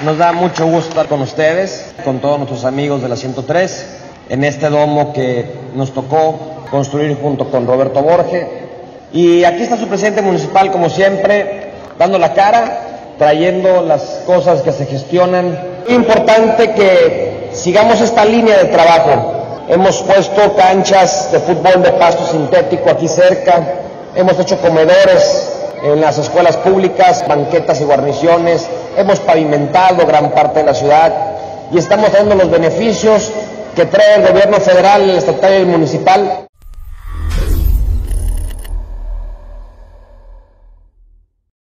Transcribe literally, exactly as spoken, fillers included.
Nos da mucho gusto estar con ustedes, con todos nuestros amigos de la ciento tres, en este domo que nos tocó construir junto con Roberto Borge. Y aquí está su presidente municipal, como siempre, dando la cara, trayendo las cosas que se gestionan. Es importante que sigamos esta línea de trabajo. Hemos puesto canchas de fútbol de pasto sintético aquí cerca, hemos hecho comedores en las escuelas públicas, banquetas y guarniciones, hemos pavimentado gran parte de la ciudad y estamos dando los beneficios que trae el gobierno federal, el estatal y el municipal.